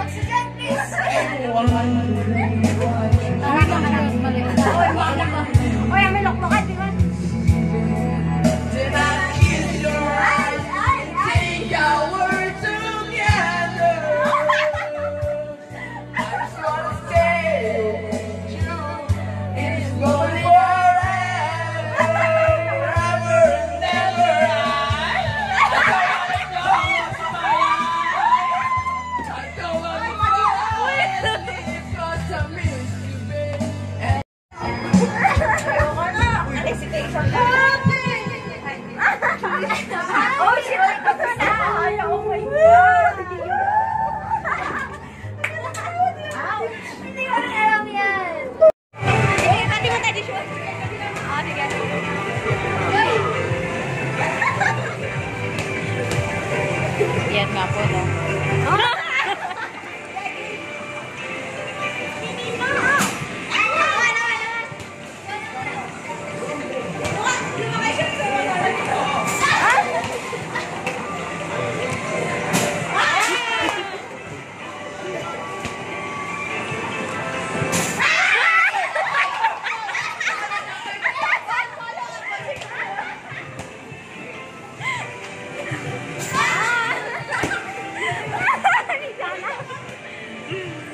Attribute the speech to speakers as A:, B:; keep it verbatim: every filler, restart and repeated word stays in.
A: Oxygen, please! Oy, may loklokan, di ba?
B: Did I kiss your eyes and take our together? I just wanna stay with you. It's going forever, forever and ever. I don't wanna close my eyes because I miss you, babe.
A: Excitation ka. Oh, shit! Oh my God! Hindi ko rin alam yan. Eh, pati mo tayo siya. Ah, sige.
C: Yan nga po, no?
A: Mm.